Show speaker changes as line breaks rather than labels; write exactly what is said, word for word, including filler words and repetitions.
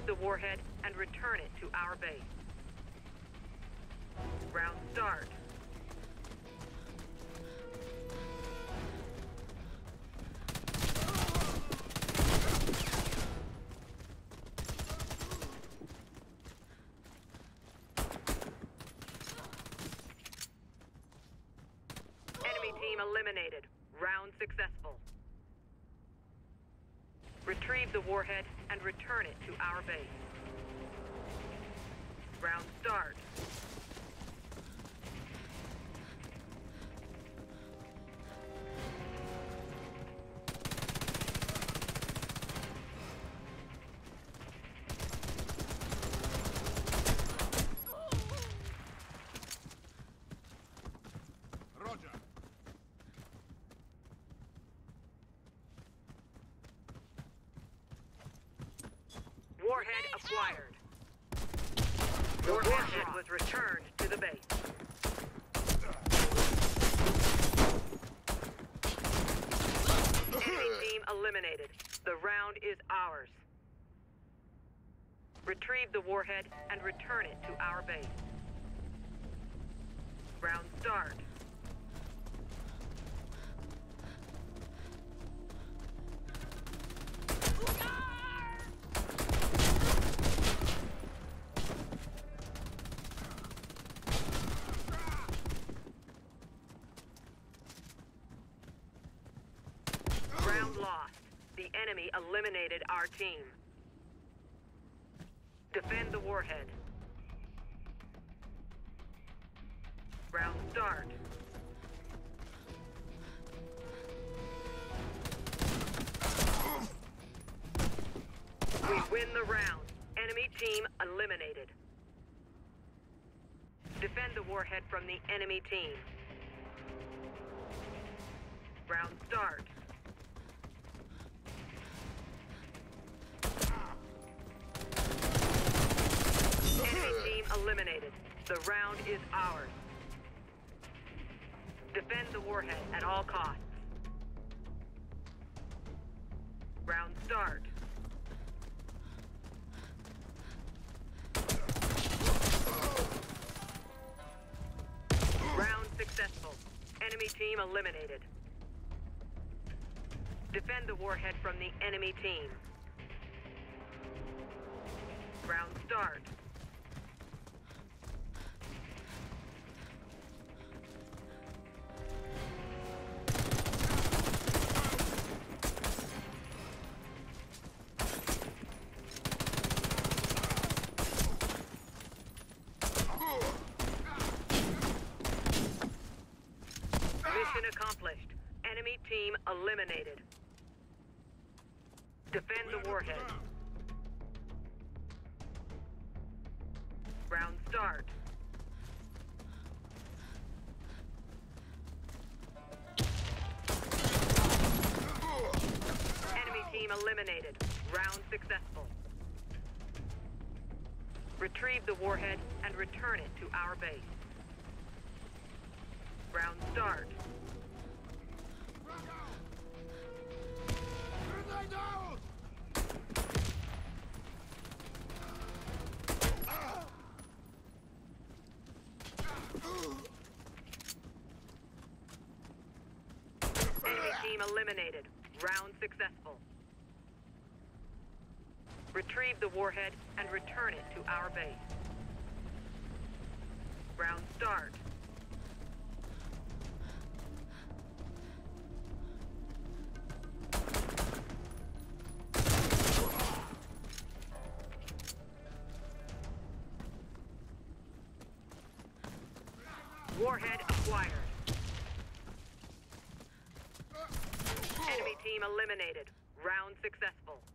Retrieve the warhead and return it to our base. Round start. Enemy team eliminated. Round successful. Retrieve the warhead and return it to our base. Round start.
Roger.
Warhead acquired. Your warhead was returned to the base. Enemy team eliminated. The round is ours. Retrieve the warhead and return it to our base. Round start. Round lost. The enemy eliminated our team. Defend the warhead. Round start. We win the round. Enemy team eliminated. Defend the warhead from the enemy team. Round start. Enemy team eliminated. The round is ours. Defend the warhead at all costs. Round start. Round successful. Enemy team eliminated. Defend the warhead from the enemy team. Round start. Mission accomplished. Enemy team eliminated. Defend the warhead. Round start. Enemy team eliminated. Round successful. Retrieve the warhead and return it to our base. Round start. Enemy team eliminated. Round successful. Retrieve the warhead and return it to our base. Round start. Warhead acquired. Enemy team eliminated. Round successful.